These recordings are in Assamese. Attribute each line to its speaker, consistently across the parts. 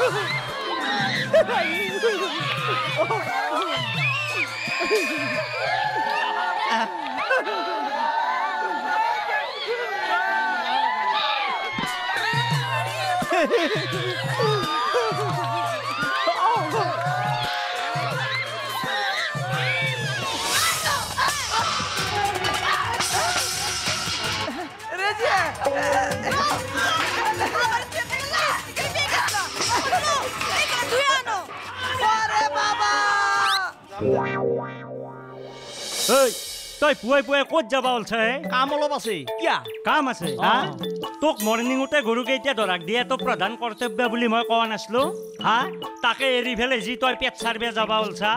Speaker 1: তই পুৱাই পুৱাই ক'ত যাবা ওলছে
Speaker 2: কাম অলপ আছে কিয়া
Speaker 1: কাম আছে হা তোক মৰ্ণিঙতে গৰুকেইটা ধৰাক দিয়ে তো প্ৰধান কৰ্তব্য বুলি মই কোৱা নাছিলো হা তাকে এৰি ফেলে যি তই পেট চাৰবে যাবা ওলছা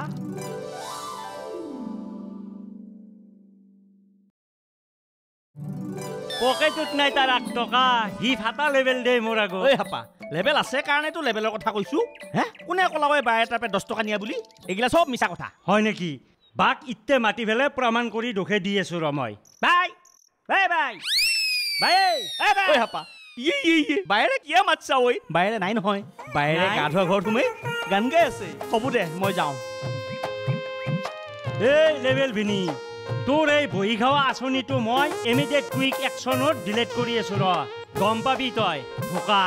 Speaker 1: পকেটত নাই তাৰ 8 টকা হি ফাটা লেভেল দে মোৰ আগত
Speaker 2: ঐ হাপা লেভেল আছে কাৰণেতো লেভেলৰ কথা কৈছো হে কোনে কলাকৈ বাই এটাৰ পৰা 10 টকা নিয়া বুলি এগিলা সব মিছা কথা
Speaker 1: হয় নেকি বাক ইতে মাতি ফেলে প্ৰমাণ কৰি দুখে দি আছো ৰ মই বাই বাই বাই বাই এ বাই
Speaker 2: ঐ হাপা বাইৰে কিয় মাতছা ঐ বাইৰে নাই নহয় বাইৰে গা ধোৱা ঘৰ তুমি গান গাই আছে হ'ব দে মই যাওঁ
Speaker 1: এই লেভেল ভিনি তোৰ এই বহি খাৱা আঁচনিটো মই ইমিডিয়েট কুইক একশ্যনত ডিলিট কৰি আছো ৰ গম পাবি তই ভোকা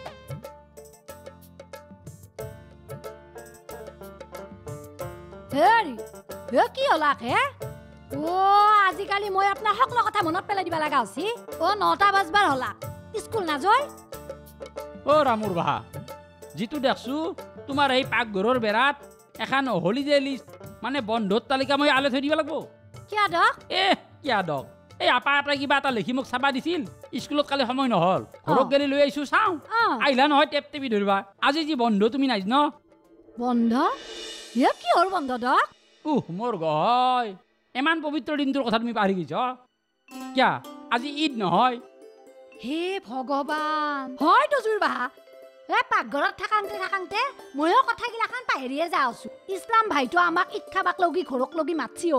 Speaker 3: হেৰি কি হলাক হে আজিকালি মই আপোনাৰ সকলো কথা মনত পেলাই দিব লগা হৈছে 9টা বাজবাৰ হলা স্কুল নাযায়
Speaker 4: ৰামুৰ বাহা যিটো দেখছো তোমাৰ এই পাকঘৰৰ বেৰাত এখন হলিডে লিষ্ট মানে বন্ধৰ তালিকা মই আলে থৈ দিব লাগিব
Speaker 3: কিয়া দক
Speaker 4: কিয়া দক এই আপা এটা কিবা এটা লিখি মোক চাবা দিছিল স্কুলত কালি সময় নহল ঘৰত গেলি লৈ আহিছো চাওঁ আহিলা নহয় টেপ টেপি ধৰিবা আজি যি বন্ধ তুমি নাই ন
Speaker 3: বন্ধ কি হল বন্ধ দক
Speaker 4: মোৰ গয় ইমান পবিত্ৰ দিনটোৰ কথা তুমি পাহৰি গৈছ কিয়া আজি ঈদ নহয়
Speaker 3: হে ভগৱান হয়তো জুৰ বাহা পাকঘৰত থাকাংতে ময়ো কথাগিলাখান পাহৰিয়ে যা আছো ইছলাম ভাইটো আমাক ঈদ খাবাক লগি ঘৰক লগি মাতছি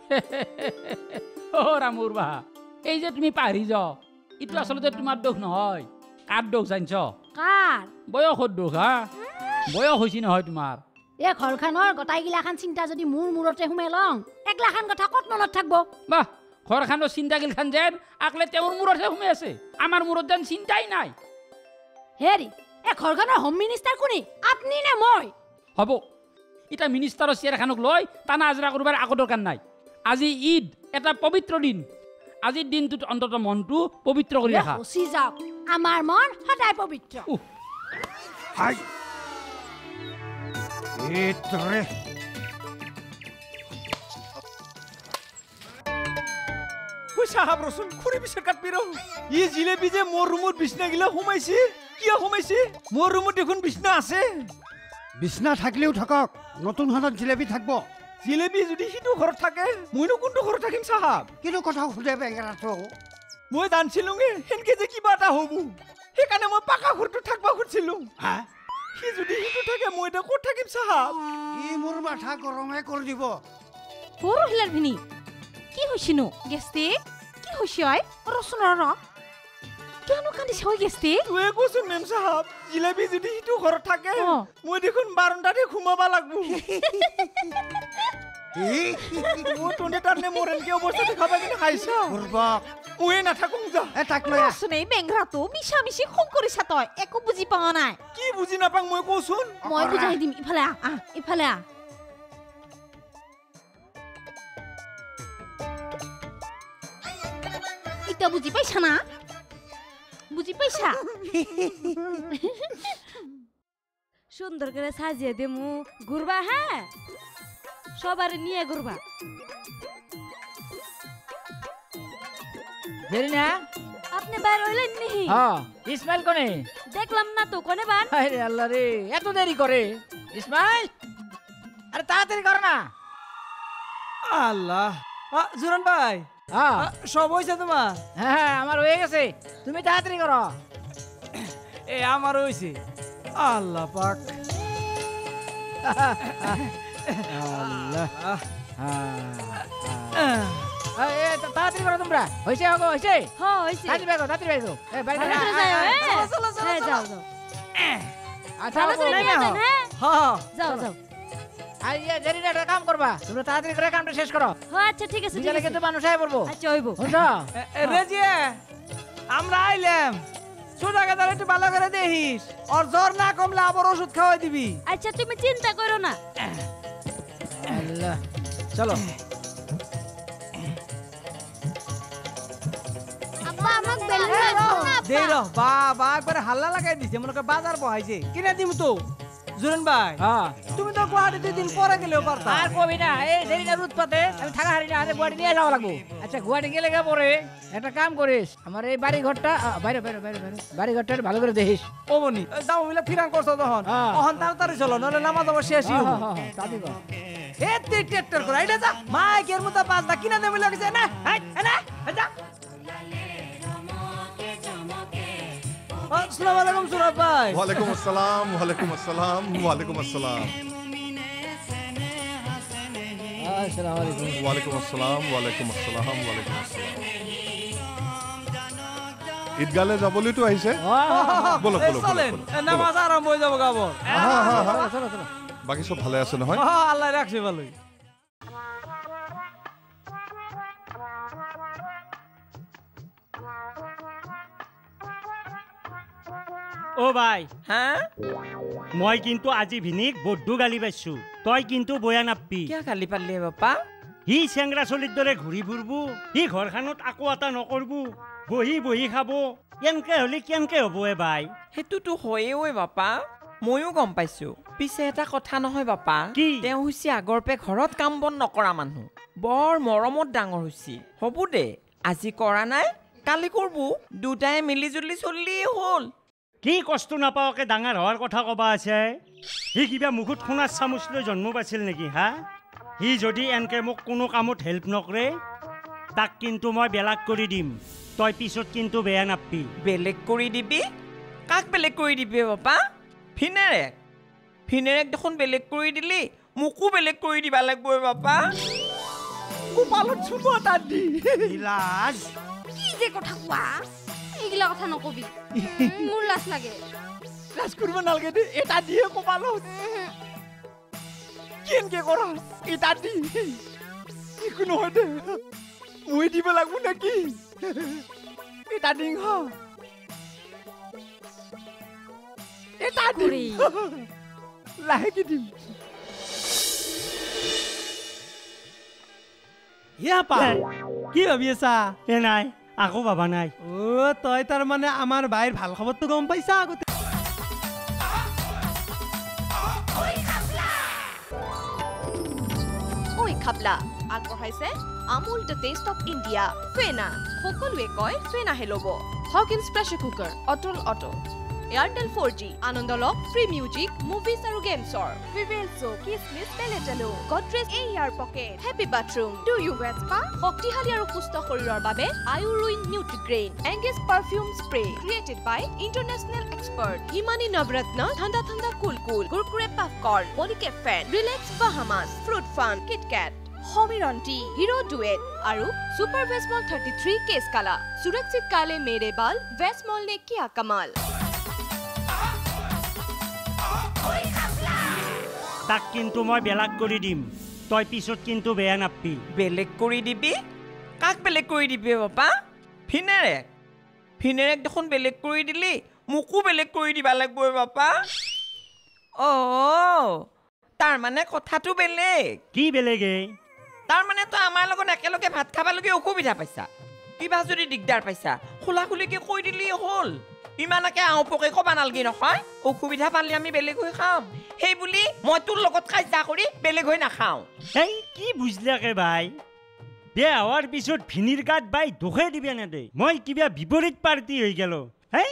Speaker 4: ৰামুৰ বাহা এই যে তুমি পাহৰি যাও ইটো আচলতে তোমাৰ দোষ নহয় কাৰ দোষ জানিছ
Speaker 3: কাৰ
Speaker 4: বয়সৰ দোষ হা বয়স হৈছে নহয় তোমাৰ
Speaker 3: এই ঘৰখনৰ গোটাইগিলাখান চিন্তা যদি মোৰ মূৰতে সোমাই লওঁ একলাখান কথা ক'ত মনত থাকব
Speaker 4: বাহ ঘৰখনৰ চিন্তাগিলাখান যেন আকলে তেওঁৰ মূৰতহে সোমাই আছে আমাৰ মূৰত যেন চিন্তাই নাই
Speaker 3: হেৰি এই ঘৰখনৰ হোম মিনিষ্টাৰ কোনি আপুনি নে মই
Speaker 4: হ'ব এতিয়া মিনিষ্টাৰৰ চেয়াৰ এখনক লৈ টানা আজৰা কৰিবৰ আগৰ দৰকাৰ নাই আজি ঈদ এটা পবিত্ৰ দিন আজিৰ দিনটোত অন্তত মনটো পবিত্ৰ কৰি ৰাখা
Speaker 3: গুচি যাওক আমাৰ মন সদায় পবিত্ৰ
Speaker 5: হাই এতৰে
Speaker 2: সাহাব রসুন খুরি পিছে কাটবি রো ই জিলেবি যে মোর রুমত বিছনা গিলা হুমাইছি কিয়া হুমাইছি মোর রুমত দেখুন বিছনা আছে
Speaker 5: বিছনা থাকলেও থাকক নতুন হাতত জিলেবি থাকব
Speaker 2: জিলেবি যদি হিটো ঘৰত থাকে মইনো কোনটো ঘৰত থাকিম সাহাব
Speaker 5: কিন্তু কথা খুদে বেঙেৰাটো
Speaker 2: মই জানছিলুঙে হেনকে যে কিবা এটা হব সেইকাৰণে মই পাকা ঘৰটো থাকবা খুজিছিলো
Speaker 5: হা
Speaker 2: সি যদি হিটো থাকে মই এটা ক'ত থাকিম সাহাব
Speaker 5: ই মোৰ মাথা গৰমে কৰি দিব
Speaker 6: পৰহিলাৰ ভিনি কি হৈছিনো গেস্তি কি হৈছে ৰচোন ৰ কেন কান্দিছ হৈ গেস্তি
Speaker 2: তুই কোচোন মেম সাহাব জিলেবি যদি হিটো ঘৰত থাকে মই দেখোন বাৰণ্ডাতে ঘুমাবা লাগব ও তোনে টানে মোরেন কি অবস্থা দেখাবা কিনে খাইছা
Speaker 5: বুরবক
Speaker 2: মই না থাকুম যা
Speaker 5: এ তাক লৈ
Speaker 6: ৰচোন এই বেংৰাটো মিছা মিছি খং কৰিছা তই একো বুজি পোৱা নাই
Speaker 2: কি বুজি নাপাং মই কোচোন
Speaker 6: মই বুজাই দিম ইফালে ইফালে ইটা বুজি পাইছা না বুজি পাইছা
Speaker 7: সুন্দর করে সাজিয়ে দেমু ঘুরবা হ্যাঁ সবার নিয়ে ঘুরবা
Speaker 8: জেরিনা
Speaker 7: আপনি বাইরে হইলেন নি
Speaker 8: ইসমাইল কোনে
Speaker 7: দেখলাম না তো কোনে বান
Speaker 8: আরে আল্লাহ রে এত দেরি করে ইসমাইল আরে তাড়াতাড়ি কর না
Speaker 2: আল্লাহ জুরন ভাই সব হইছে তোমার
Speaker 8: হ্যাঁ আমার হয়ে গেছে তুমি তাড়াতাড়ি করো
Speaker 2: এ আমার হইছে আল্লাহ পাক
Speaker 8: আল্লাহ তাড়াতাড়ি করো তোমরা হইছে হগো হইছে
Speaker 7: হ্যাঁ হইছে
Speaker 8: তাড়াতাড়ি বেগো এ বাইরে
Speaker 7: চলো চলো যাও যাও
Speaker 8: আচ্ছা
Speaker 7: ভালো করে
Speaker 8: নাই
Speaker 7: নিয়ে
Speaker 8: না
Speaker 7: যান হ্যাঁ
Speaker 2: হ্যাঁ
Speaker 7: যাও যাও
Speaker 8: আইয়া জেরিনা একটা কাম করবা তুমি তাড়াতাড়ি করে কামটা শেষ করো
Speaker 7: হ্যাঁ আচ্ছা ঠিক আছে ঠিক
Speaker 8: বিকালে
Speaker 7: আছে
Speaker 8: কিন্তু মানুষ আয় পড়বো
Speaker 7: আচ্ছা হইব
Speaker 8: বুঝছো
Speaker 2: রেজিয়ে আমরা আইলাম সোজা গাদার একটু ভালো করে দেখিস ওর জ্বর না কমলে আবার ওষুধ খাওয়াই দিবি
Speaker 7: আচ্ছা তুমি চিন্তা করো না
Speaker 8: আল্লাহ চলো
Speaker 3: আব্বা আমাক বেলুন লাগবো না
Speaker 2: দেই র বাবা একবারে হাল্লা লাগাই দিছে মনে করে বাজার বহাইছে কিনে দিমু তো জুরেন ভাই
Speaker 8: হ্যাঁ
Speaker 2: তুমি তো গুয়াহাটি 2 দিন পরে গেলেও পারতা
Speaker 8: আর কবি না এই জেরিনার উৎপাতে আমি থাকা হারি না আরে গুয়াহাটি নিয়ে যাওয়া লাগবো আচ্ছা গুয়াহাটি গেলে গা পরে একটা কাম করিস আমার এই বাড়ি ঘরটা বাইরে বাইরে বাইরে বাইরে বাড়ি ঘরটা ভালো করে দেখিস
Speaker 2: ও বনি যাও মিলে ফিরান করছো তখন
Speaker 8: হ্যাঁ।
Speaker 2: তখন তাড়াতাড়ি চলো নলে নামাজ আবার শেষই হবো
Speaker 8: তাদি গো
Speaker 2: এ তুই ট্রাক্টর করে এটা যা মাইকের মতো বাজনা কিনা দেবে লাগছে না হাই না যা আসসালামু আলাইকুম সুরভ ভাই
Speaker 9: ওয়ালাইকুম আসসালাম ওয়ালাইকুম আসসালাম ওয়ালাইকুম আসসালাম
Speaker 8: আসসালামু আলাইকুম
Speaker 9: ওয়ালাইকুম আসসালাম ওয়ালাইকুম আসসালাম ওয়ালাইকুম আসসালাম ঈদগালে যাবলৈতো আহিছে বলো
Speaker 2: এই
Speaker 9: বলো
Speaker 2: চলেন নামাজ আরম্ভ হয়ে যাবো গাবর
Speaker 8: চলো চলো
Speaker 9: বাকি সব ভালে আছে নহয়
Speaker 2: আল্লাহ রাখছে ভালোই
Speaker 1: ও ভাই
Speaker 10: হ্যাঁ
Speaker 1: মই কিন্তু আজি ভিনিক বড্ডু গালি পাইছো তই কিন্তু বয়া নাপবি
Speaker 10: কিয় গালি পাৰলি বাপা
Speaker 1: সি চেংৰা চলিৰ দৰে ঘূৰি ফুৰবো সি ঘৰখনত আকো এটা নকৰবো বহি বহি খাব কেনকে হলি কেনকে হ'ব এ ভাই
Speaker 10: সেইটোতো হয়ে ঐ বাপা ময়ো গম পাইছো পিছে এটা কথা নহয় বাপা
Speaker 1: কি?
Speaker 10: তেওঁ হৈছে আগৰ পে ঘৰত কাম বন নকৰা মানুহ বৰ মৰমত ডাঙৰ হৈছে হ'ব দে আজি কৰা নাই কালি কৰবো দুটাই মিলি জুলি চলিলেই হ'ল
Speaker 1: কি কষ্ট নাপাওকে ডাঙৰ হোৱাৰ কথা ক'বা আছে সি কিবা মুখত সোণাৰ চামুচ লৈ জন্ম পাইছিল নেকি হা সি যদি এনকে মোক কোনো কামত হেল্প নকৰে তাক কিন্তু মই বেলেগ কৰি দিম তই পিছত কিন্তু বেয়া নাপবি
Speaker 10: বেলেগ কৰি দিবি কাক বেলেগ কৰি দিবি বাপা ফিনেৰেক দেখোন বেলেগ কৰি দিলি মোকো বেলেগ কৰি দিবা লাগব বাপা
Speaker 2: কপালত চুমা তাত দি
Speaker 1: লাজ
Speaker 3: কি যে কথা কোৱা এইগিলা কথা নকবি মোৰ লাজ লাগে
Speaker 2: লাজ কৰিব নালাগে দে এটা দিয়ে কপালত কেনকে কৰা এটা দি একো নহয় দে মই দিব লাগব নেকি এটা দিং হ এটা
Speaker 7: কৰি
Speaker 2: লাহেকে দিম ইয়া পা কি ভাবি আছা
Speaker 1: এ নাই আকৌ ভাবা নাই
Speaker 2: ও তই তাৰ মানে আমাৰ ভাইৰ ভাল খবৰটো গম পাইছা আগতে
Speaker 11: ঐ খাপলা আগবঢ়াইছে Amul the taste of India Fena সকলোৱে কয় ফেনাহে ল'ব Hawkins pressure cooker Atul auto Airtel 4G আনন্দ লওক ফ্ৰী মিউজিক মুভিজ আৰু গেমছৰ ভিভেলছো কিসমিস পেলেটেলো Godrej air pocket happy bathroom do you ৱেট স্পা শক্তিশালী আৰু সুস্থ শৰীৰৰ বাবে আয়ুৰুইন nutrigrain engage perfume spray created by international expert Himani Navratna ঠাণ্ডা ঠাণ্ডা কুল কুল কুৰকুৰে পপকৰ্ন পলিকেপ fan relax Bahamas fruit fun KitKat সমিৰন T hero ডুৱেট আৰু সুপাৰ ভেসমল 33 কেছ কালা সুৰক্ষিত কালে মেৰে বাল ভেসমল নে কিয়া কমাল
Speaker 1: তাক কিন্তু মই বেলেগ কৰি দিম তই পিছত কিন্তু বেয়া নাপবি
Speaker 10: বেলেগ কৰি দিবি কাক বেলেগ কৰি দিবি বাপা ফিনেৰেক দেখোন বেলেগ কৰি দিলি মোকো বেলেগ কৰি দিবা লাগব বাপা তাৰ মানে কথাটো বেলেগ
Speaker 1: কি বেলেগে
Speaker 10: তাৰ মানে তই আমাৰ লগত একেলগে ভাত খাবালৈকে অসুবিধা পাইছা কিবা যদি দিগদাৰ পাইছা খোলা খুলিকে কৈ দিলি হ'ল ইমানকে আওপকে ক'বা নালগি নহয় অসুবিধা পালে আমি বেলেগ হৈ খাম সেই বুলি মই তোৰ লগত কাজিয়া কৰি বেলেগ হৈ নাখাওঁ
Speaker 1: এই কি বুজলাকে ভাই বেয়া হোৱাৰ পিছত ভিনিৰ গাত বাই দুখে দিবে নেদে মই কিবা বিপৰীত পাৰ্টি হৈ গেল হেই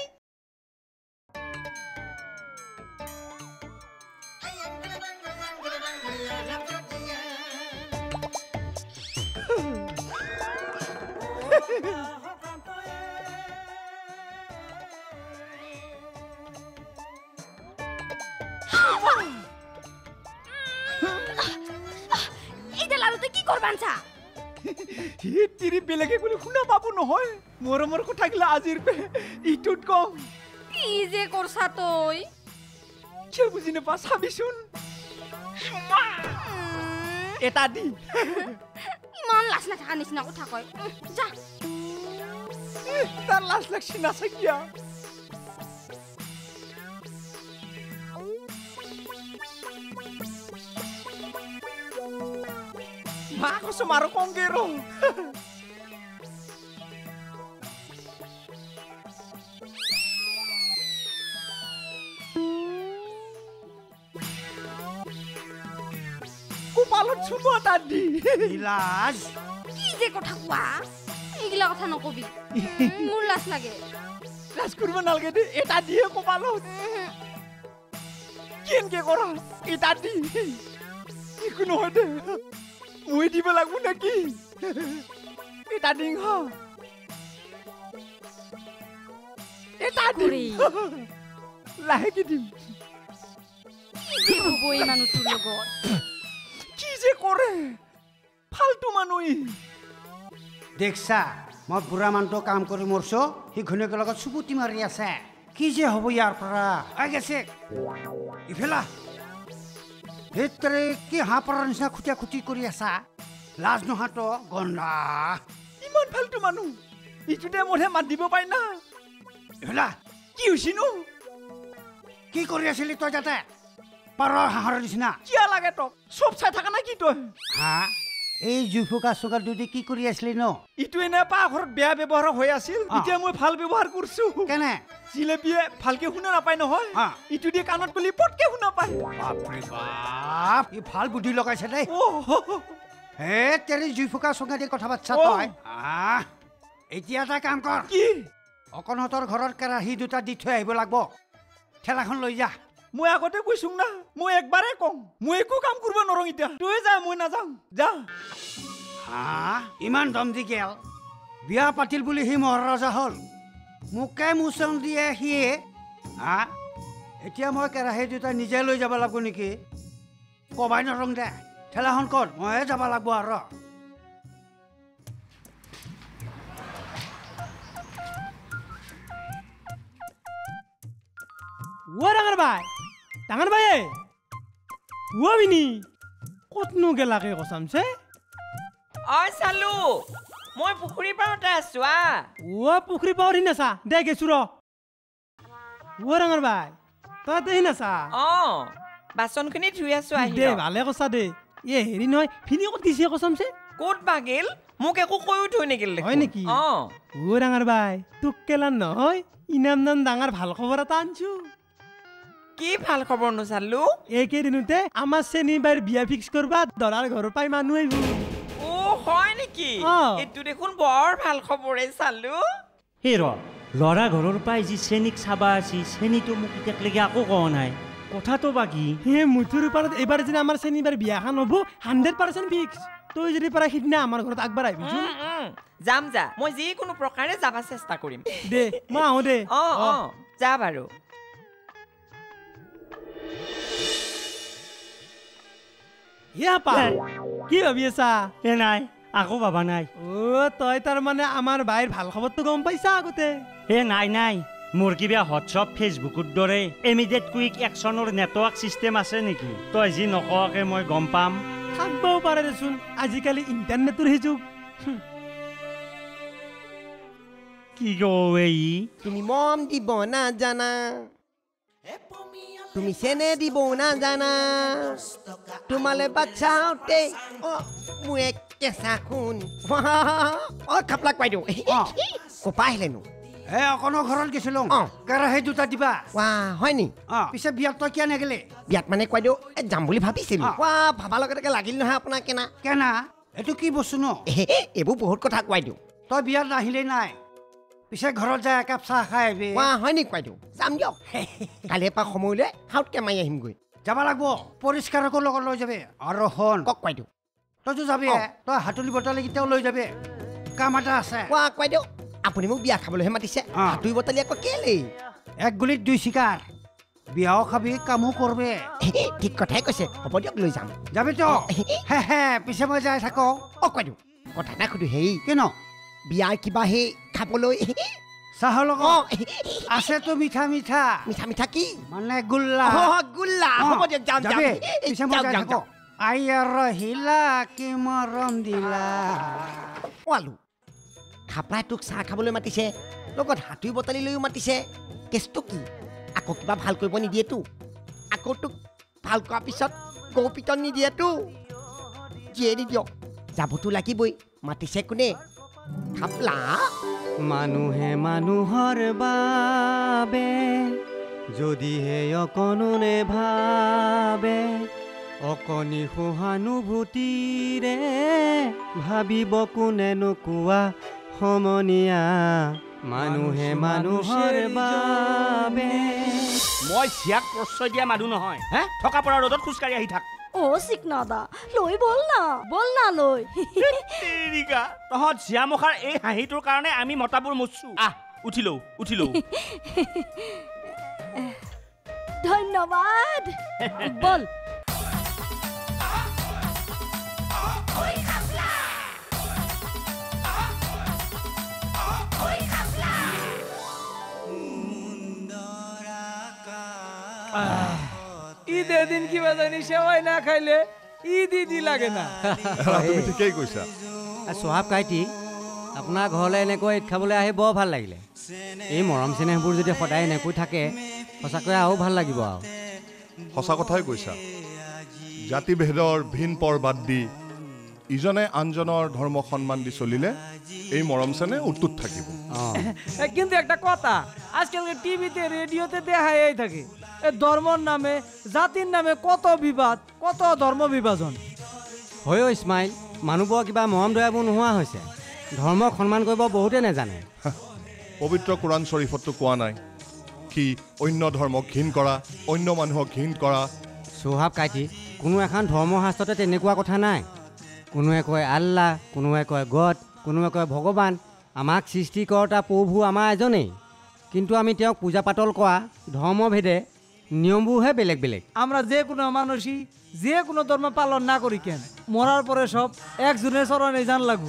Speaker 2: তিৰি বেলেগে বুলি শুনা পাব নহয় মৰমৰ কথাগিলা আজিৰ পে ইটোত কম
Speaker 3: কি যে কৰছা তই
Speaker 2: কিয় বুজি নাপা চাবিচোন এটা দি
Speaker 6: ইমান লাজ নাথাকা নিচিনা কথা কয় যা
Speaker 2: তাৰ লাজ লাগছি নাচা কিয়া মা কচম আৰু কমকে ৰ কোপালত চুমু এটা দি
Speaker 5: লাজ
Speaker 6: কি যে কথা কোৱা এইগিলা কথা নকবি মোৰ লাজ লাগে
Speaker 2: লাজ কৰিব নালাগে দে এটা দিয়ে কোপালত কেনকে কৰা এটা দি একো নহয় দে মই দিব লাগব নাকি এটা দিং হ এটা দি লাহেকে দিম
Speaker 6: কি হ'ব এই মানুহটোৰ লগত
Speaker 2: কি যে কৰে ফালতু মানুহ
Speaker 5: দেখছা মই বুঢ়া মানুহটো কাম কৰি মৰছো সি ঘৈণীয়েকৰ লগত চুপুতি মাৰি আছে কি যে হ'ব ইয়াৰ পৰা গেছে ইফেলা সেইতৰে কি হাঁহ পৰাৰ নিচিনা খুটিয়া খুটি কৰি আছা লাজ নোহাতো গন্ধা
Speaker 2: ইমান ফালতু মানুহ ইটোতে মোৰহে মাত দিব পাৰি না
Speaker 5: ইফেলা
Speaker 2: কি হৈছিনো
Speaker 5: কি কৰি আছিলি তই যাতে পাৰৰ হাঁহৰ নিচিনা
Speaker 2: কিয় লাগে তোক চব চাই থাকা না কি তই
Speaker 5: হা এই জুফুকা চুগাৰ দুটি কি কৰি আছিলি ন
Speaker 2: ইটো এনে পাকঘৰত বেয়া ব্যৱহাৰ হৈ আছিল এতিয়া মই ভাল ব্যৱহাৰ কৰিছো
Speaker 5: কেনে
Speaker 2: জিলেবিয়ে ভালকে শুনা নাপায় নহয় ইটো দিয়ে কাণত গলি পটকে শুনা পায়
Speaker 5: বাপৰে বাপ ই ভাল বুদ্ধি লগাইছে দেই হে তেৰি জুফুকা চুগাৰ দি কথা পাতছা তই এতিয়া এটা কাম কৰ
Speaker 2: কি
Speaker 5: অকণহঁতৰ ঘৰৰ কেৰাহী দুটা দি থৈ আহিব লাগিব ঠেলাখন লৈ যা
Speaker 2: মই আগতে কৈছো না মই একবাৰে কম মই একো কাম কৰিব নোৱাৰো এতিয়া তই যা মই নাযাওঁ যা
Speaker 5: ইমান দম দি গেল বিয়া পাতিল বুলি সি মহাৰাজা হ'ল মোকে মোচন দিয়ে সিয়ে এতিয়া মই কেৰাহী দুটা নিজে লৈ যাব লাগিব নেকি কবাই নৰং দে ঠেলাখন ক'ত ময়ে যাব লাগিব আৰু
Speaker 12: ডাঙৰ বাই বিনি ক'তনো গেলাকে কচামছে
Speaker 10: অই চালু মই পুখুৰী পাৰতে আছো
Speaker 12: পুখুৰী পাৱৰি নাচা দে গেছো ৰ ডাঙৰ বাই তই দেহি নাচা
Speaker 10: বাচনখিনি ধুই আছো
Speaker 12: দে ভালে কচা দে হেৰি নহয় ফিনি ক'ত দিছে কচামছে
Speaker 10: ক'ত বাগিল মোক একো কৈও থৈ নেগিল
Speaker 12: হয় নেকি ডাঙৰ বাই তোক কেলান নহয় ইনাম নাম ডাঙৰ ভাল খবৰ এটা আনছো
Speaker 10: কি ভাল খবৰ নো চালু
Speaker 12: এইকেইদিনতে আমাৰ চেনিবাইৰ বিয়া ফিক্স কৰবা দৰাৰ ঘৰৰ পাই মানুহ আহিব
Speaker 10: হয় নেকি এইটো দেখোন বৰ ভাল খবৰে চালু
Speaker 1: হে ল'ৰা ঘৰৰ পাই যি চেনিক চাবা আছি চেনিটো মোক এতিয়ালৈকে আকৌ কোৱা নাই কথাটো বাকী
Speaker 12: হে মুঠুৰ ওপৰত এইবাৰ যদি আমাৰ চেনিবাৰ বিয়াখন হ'ব 100% ফিক্স তই যদি পাৰা সিদিনা আমাৰ ঘৰত আগবাৰ আহিবি
Speaker 10: যাম যা মই যিকোনো প্ৰকাৰে যাব চেষ্টা কৰিম
Speaker 12: দে মই আহোঁ দে
Speaker 10: যা বাৰু
Speaker 12: কি ভাবি আছা
Speaker 1: নাই আকৌ ভাবা নাই
Speaker 12: তই তাৰমানে আমাৰ বাইৰ ভাল খবৰটো গম পাইছা আগতে
Speaker 1: নাই মোৰ কিবা হোৱাটছআপ ফেচবুকৰ দৰে ইমিডিয়েট কুইক একশ্যনৰ নেটৱৰ্ক চিষ্টেম আছে নেকি তই যি নকৱাকে মই গম পাম
Speaker 12: থাকবও পাৰে দেচোন আজিকালি ইণ্টাৰনেটৰ হে যুগ
Speaker 1: কি কয়
Speaker 13: তুমি মম দিব না জানা তুমি চেনে দিব না জানা তোমালে বাচ্চা হতে মই এক কেঁচা খুন খাপলা পাই দিওঁ কপা আহিলেনো
Speaker 5: অকণো ঘৰত গৈছিলো কেৰাহী দুটা দিবা
Speaker 13: হয় নি
Speaker 5: পিছে বিয়াত তই কিয় নেগেলি
Speaker 13: বিয়াত মানে কৈ দিওঁ যাম বুলি ভাবিছিলো ভাবা লগতে লাগিল নহয় আপোনাৰ
Speaker 5: কেনা এইটো কি বস্তু ন
Speaker 13: এইবোৰ বহুত কথা কৈ দিওঁ
Speaker 5: তই বিয়াত নাহিলে নাই পিছে ঘৰত যায় একাপ চাহ খাই আহিবি
Speaker 13: হয় নি কৈ দিওঁ যাম দিয়ক কালিৰ পৰা সময়লৈ হাউতকে মাৰি আহিমগৈ
Speaker 5: যাব লাগিব পৰিষ্কাৰকো লগত লৈ যাবি আৰু শুন
Speaker 13: কওক কৈ দিওঁ
Speaker 5: তইতো যাবি তই হাতুলি বটালি কেতিয়াও লৈ যাবি কাম এটা আছে
Speaker 13: কৈ দিওঁ আপুনি মোক বিয়া খাবলৈহে মাতিছে হাতুলি বটালি আকৌ কেলেই
Speaker 5: এক গুলিত দুই চিকাৰ বিয়াও খাবি কামো কৰবি
Speaker 13: ঠিক কথাই কৈছে হ'ব দিয়ক লৈ যাম
Speaker 5: যাবি তো পিছে মই যাই থাকো
Speaker 13: কৈ দিওঁ কথা এটা সুধো হেৰি
Speaker 5: কিনো
Speaker 13: বিয়াৰ কিবা সেই খাবলৈ
Speaker 5: চাহৰ লগত আছেতো মিঠা মিঠা
Speaker 13: মিঠা মিঠা কি
Speaker 5: মানে গুল্লা
Speaker 13: গুল্লা হ'ব দিয়ক যাম যাম
Speaker 5: পিছে মই যাই থাকো আইয়াৰ হিলা কি মৰম দিলা
Speaker 13: ওৱালো খাপলাই তোক চাহ খাবলৈ মাতিছে লগত হাতুৰি বটালি লৈও মাতিছে কেছটো কি আকৌ কিবা ভাল কৰিব নিদিয়েতো আকৌ তোক ভাল কৰাৰ পিছত গৌপিতন নিদিয়েতো যিয়ে নিদিয়ক যাবতো লাগিবই মাতিছে কোনে খাপলা
Speaker 14: মানুহে মানুহৰ বাবে যদিহে অকণো নেভাবে অকণি সহানুভূতিৰে ভাবিব কোনেনো কোৱা সমনীয়া মানুহে মানুহৰ বাবে
Speaker 4: মই চিয়াক প্ৰশ্ৰয় দিয়া মানুহ নহয় হে থকা পৰা ৰ'দত খোজকাঢ়ি আহি থাক
Speaker 7: চিকনাদা লৈ বল না লৈ
Speaker 4: তেৰিকা তহঁত জিয়ামখাৰ এই হাঁহিটোৰ কাৰণে আমি মতাবোৰ মচছো আহ উঠিলো
Speaker 7: ধন্যবাদ বল
Speaker 2: ঈদ এদিন কিবা জানি সেৱাই না খাইলে ঈদ ঈদি লাগে না
Speaker 9: তুমি ঠিকেই কৈছা
Speaker 14: সোহাব কাইটি আপোনাৰ ঘৰলৈ এনেকৈ ঈদ খাবলৈ আহি বৰ ভাল লাগিলে এই মৰম চেনেহবোৰ যদি সদায় এনেকৈ থাকে সঁচাকৈ আৰু ভাল লাগিব আৰু
Speaker 9: সঁচা কথাই কৈছা জাতিভেদৰ ভিন পৰ বাদ দি ইজনে আনজনৰ ধৰ্ম সন্মান দি চলিলে এই মৰম চেনেহ অটুট থাকিব
Speaker 2: কিন্তু একটা কথা আজকালকে টিভিতে রেডিওতে দেখাই থাকে ধর্মর নামে জাতির নামে কত বিবাদ কত ধর্ম বিভাজন
Speaker 14: হয় ইছমাইল মানুহবোৰৰ কিবা মৰম দয়াবোৰ নোহোৱা হৈছে ধৰ্মক সন্মান কৰিব বহুতে নাজানে
Speaker 9: পবিত্ৰ কোৰাণ শৰীফতো কোৱা নাই কি অন্য ধৰ্মক ঘৃণ কৰা অন্য মানুহক ঘৃণ কৰা
Speaker 14: সোহাব কাইটি কোনো এখন ধৰ্মশাস্ত্ৰতে তেনেকুৱা কথা নাই কোনোৱে কয় আল্লাহ কোনোৱে কয় গড কোনোৱে কয় ভগৱান আমাক সৃষ্টিকৰ্তা প্ৰভু আমাৰ এজনেই কিন্তু আমি তেওঁক পূজা পাতল কৰা ধৰ্মভেদে নিয়মবোৰহে বেলেগ বেলেগ
Speaker 2: আমরা যে কোনো মানুষই যে কোনো ধর্ম পালন না করি কেন মরার পরে সব একজনের চরণে জান লাগবো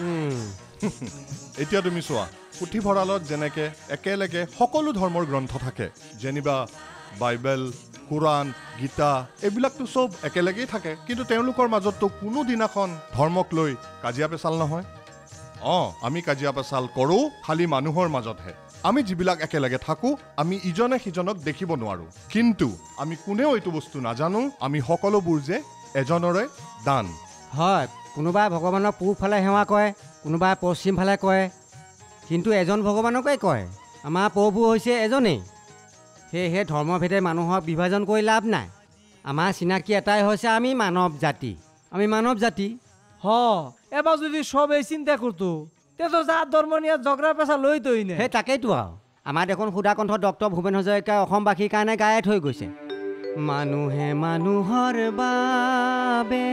Speaker 9: এতিয়া তুমি চোৱা পুথিভঁৰালত যেনেকে একেলগে সকলো ধৰ্মৰ গ্ৰন্থ থাকে যেনিবা বাইবেল কোৰাণ গীতা এইবিলাকতো চব একেলগেই থাকে কিন্তু তেওঁলোকৰ মাজততো কোনো দিনাখন ধৰ্মক লৈ কাজিয়া পেচাল নহয় আমি কাজিয়া পেচাল কৰোঁ খালি মানুহৰ মাজতহে আমি যিবিলাক একেলগে থাকোঁ আমি ইজনে সিজনক দেখিব নোৱাৰোঁ কিন্তু আমি কোনেও এইটো বস্তু নাজানো আমি সকলোবোৰ যে এজনৰে দান
Speaker 14: হয় কোনোবাই ভগৱানৰ পূবফালে সেৱা কৰে কোনোবাই পশ্চিম ফালে কৰে কিন্তু এজন ভগৱানকে কয় আমাৰ প্ৰভু হৈছে এজনেই সেয়েহে ধৰ্মভেদে মানুহক বিভাজন কৰি লাভ নাই আমাৰ চিনাকি এটাই হৈছে আমি মানৱ জাতি
Speaker 2: এবার যদি সবাই চিন্তা করতো তে তো যার ধর্ম নিয়ে ঝগড়া পেশা লই তই না
Speaker 14: সেই তাকেইতো আৰু আমাৰ দেখোন সুধাকণ্ঠ ডক্টৰ ভূপেন হাজৰিকাই অসমবাসীৰ কাৰণে গাই থৈ গৈছে মানুহে মানুহৰ বাবে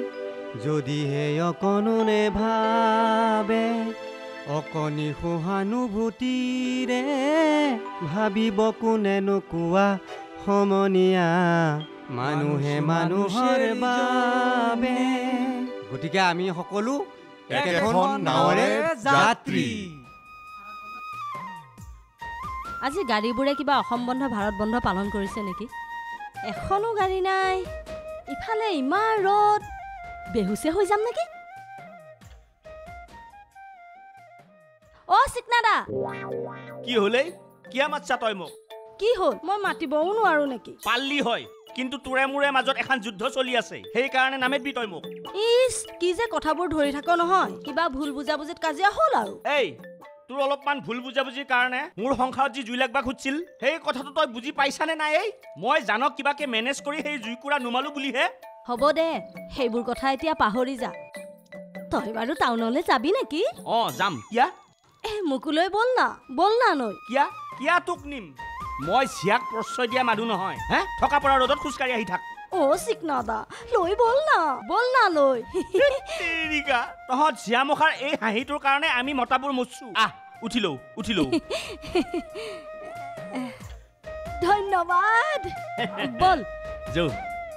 Speaker 14: যদিহে অকণো নেভাবে অকণি সহানুভূতিৰে ভাবিব কোনেনো কোৱা সমনীয়া মানুহে মানুহৰ বাবে গতিকে আমি সকলো একেখন নাৱৰে যাত্ৰী
Speaker 7: আজি গাড়ীবোৰে কিবা অসম বন্ধ ভাৰত বন্ধ পালন কৰিছে নেকি এখনো গাড়ী নাই ইফালে ইমান ৰ'দ বেহুছে হৈ যাম নেকি চিকনাদা
Speaker 4: কি হলে কিয়া মাতছা তই মোক
Speaker 7: কি হ'ল মই মাতিবও নোৱাৰো নেকি
Speaker 4: পাল্লি হয় কিন্তু তোৰে মোৰে মাজত এখন যুদ্ধ চলি আছে সেই কাৰণে নামেতবি তই মোক
Speaker 7: ইস কি যে কথাবোৰ ধৰি থাক নহয় কিবা ভুল বুজাবুজিত কাজিয়া হ'ল আৰু
Speaker 4: এই তোৰ অলপমান ভুল বুজাবুজিৰ কাৰণে মোৰ সংসাৰত যি জুই লাগবা খুজিছিল সেই কথাটো তই বুজি পাইছানে নাই এই মই জানক কিবাকে মেনেজ কৰি সেই জুইকুৰা নুমালো বুলিহে
Speaker 7: হ'ব দে সেইবোৰ কথা এতিয়া পাহৰি যা তই বাৰু টাউনলৈ যাবি নেকি
Speaker 4: যাম কিয়া
Speaker 7: মুকুলৈ বল না নৈ
Speaker 4: কিয়া তোক নিম মই চিয়াক প্ৰশ্ৰয় দিয়া মানুহ নহয় হে থকা পৰা ৰ'দত খোজকাঢ়ি আহি থাক
Speaker 7: চিকনাদা লৈ বল না লৈ
Speaker 4: তেৰিকা তহঁত জিয়ামখাৰ এই হাঁহিটোৰ কাৰণে আমি মতাবোৰ মচছো আহ উঠিলো
Speaker 7: ধন্যবাদ বল
Speaker 4: যৌ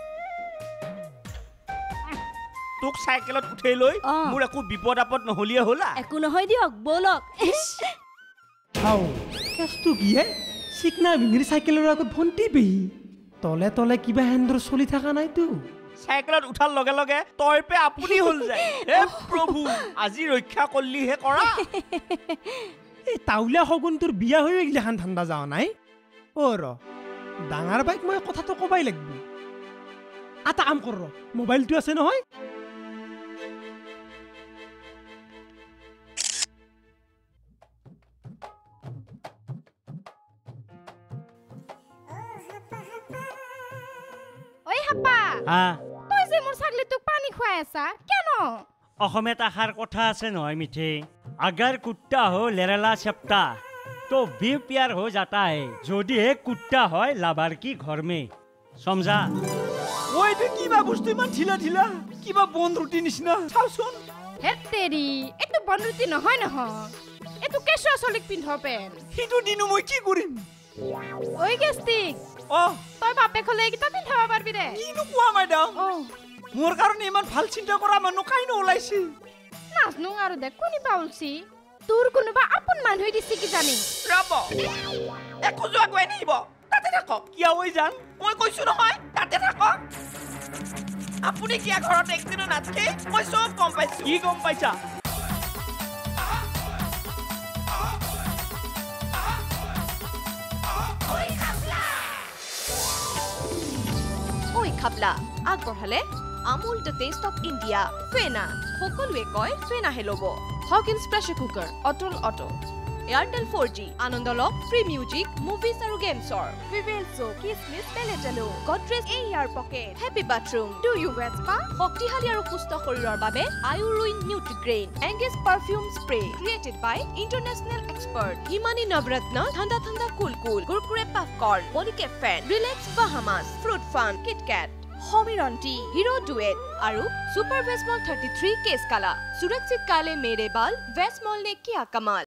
Speaker 4: তোক চাইকেলত উঠাই লৈ মোৰ একো বিপদ আপদ নহলিয়ে হ'লা
Speaker 7: একো নহয় দিয়ক বলক
Speaker 12: হাও কেছটো কি হে চিকনা ভিঙিৰ চাইকেলৰ আগত ভণ্টি পেহী তলে তলে কিবা হেন্দৰ চলি থকা নাইতো
Speaker 15: চাইকেলত উঠাৰ লগে লগে তই পে আপুনি হ'ল যায় হে প্ৰভু আজি ৰক্ষা কৰিলিহে কৰা
Speaker 12: এই টাউলীয়া শগুন তোৰ বিয়া হৈ গিলাখান ঠাণ্ডা যাৱা নাই অ' ৰ ডাঙৰ বাইক মই কথাটো ক'বাই লাগিব এটা কাম কৰ মোবাইলটো আছে নহয়
Speaker 6: ঐ হাপা
Speaker 1: হা
Speaker 6: তই যে মোৰ ছাগলীটোক পানী খুৱাই আছা কেন
Speaker 1: অসমীয়াত আশাৰ কথা আছে নহয় মিঠে আগাৰ কুত্তা हो लेरेला चपटा तो भी प्यार हो जाता है যদিহে কুত্তা হয় লাভাৰ কি ঘৰ মে সমঝা
Speaker 15: ওই তো কিবা বস্তু ইমান ঢিলা ঢিলা কিবা বনৰুটি নিচিনা চাওচোন
Speaker 6: হেতেৰি এইটো বনৰুটি নহয় নহয় এইটো কেঁচুৱা চলিক পিন্ধ পেন
Speaker 15: সিটো দিনো মই কি কৰিম
Speaker 6: ঐ গেষ্টিক তই বাপেক হলে এইকেইটা পিন্ধাব পাৰিবি দে
Speaker 15: কিনো কোৱা মাইডাম মোৰ কাৰণে ইমান ভাল চিন্তা কৰা মানুহ কাইনো ওলাইছি
Speaker 6: নাজনো আৰু দে কোনিবা ওলছি তোৰ কোনোবা আপোন মানুহ দিছি কি জানি
Speaker 10: ৰব একো যোৱা গৈ নিব তাতে থাকক
Speaker 15: কিয় হৈ যান
Speaker 10: মই কৈছো নহয় তাতে থাকক আপুনি কিয় ঘৰত একদিনো নাথাকে মই চব গম পাইছো
Speaker 15: কি গম পাইছা
Speaker 11: ঐ খাপলা আগবঢ়ালে Amul the taste of India Fena সকলোৱে কয় ফেনাহে ল'ব Hawkins pressure cooker Atul auto Airtel 4G আনন্দ লওক ফ্ৰী মিউজিক মুভিজ আৰু গেমছৰ ভিভেলছো কিসমিস পেলেটালো Godrej air pocket happy bathroom do you ৱেস্পা শক্তিশালী আৰু সুস্থ শৰীৰৰ বাবে আয়ুৰুইন nutrigrain engage perfume spray created by international expert Himani Navratna ঠাণ্ডা ঠাণ্ডা কুল কুল কুৰকুৰে পপকৰ্ন পলিকেপ fan relax Bahamas fruit fun KitKat Samiran T hero duet और सुपर वेस्मॉल 33 केस काला सुरक्षित काले मेरे बाल वेस्मॉल ने किया कमाल।